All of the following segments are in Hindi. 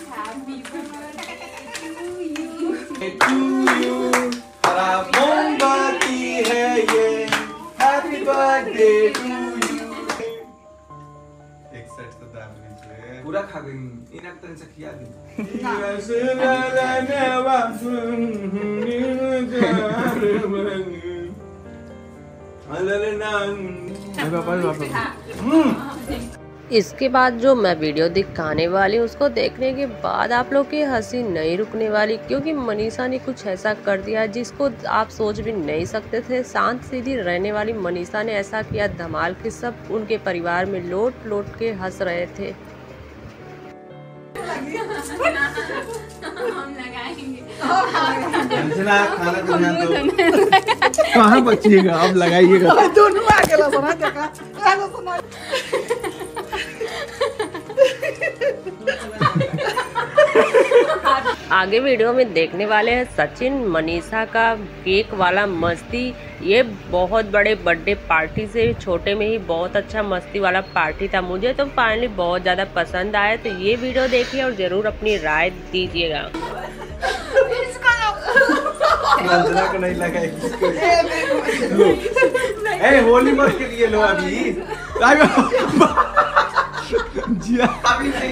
हरा मोमबत्ती है ये, हैप्पी बर्थडे टू यू। एक सेट तो दाब लीजिए। पूरा खा गई इन अक्तन से खिया दी। इसके बाद जो मैं वीडियो दिखाने वाली हूँ उसको देखने के बाद आप लोग की हंसी नहीं रुकने वाली, क्योंकि मनीषा ने कुछ ऐसा कर दिया जिसको आप सोच भी नहीं सकते थे। शांत सीधी रहने वाली मनीषा ने ऐसा किया धमाल कि सब उनके परिवार में लोट लोट के हंस रहे थे। कहाँ बचिएगा, अब लगाइएगा। आगे वीडियो में देखने वाले हैं सचिन मनीषा का केक वाला मस्ती। ये बहुत बड़े बर्थडे पार्टी से छोटे में ही बहुत अच्छा मस्ती वाला पार्टी था। मुझे तो फाइनली बहुत ज़्यादा पसंद आया, तो ये वीडियो देखिए और ज़रूर अपनी राय दीजिएगा। रंजना को नहीं लगा होली मत के लिए लो अभी। अभी नहीं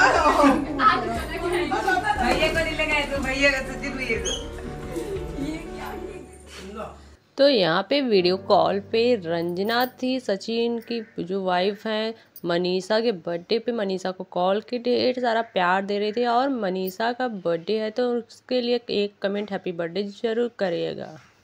तो यहाँ पे वीडियो कॉल पे रंजना थी, सचिन की जो वाइफ है। मनीषा के बर्थडे पे मनीषा को कॉल के ढेर सारा प्यार दे रहे थे, और मनीषा का बर्थडे है तो उसके लिए एक कमेंट हैप्पी बर्थडे जरूर करिएगा।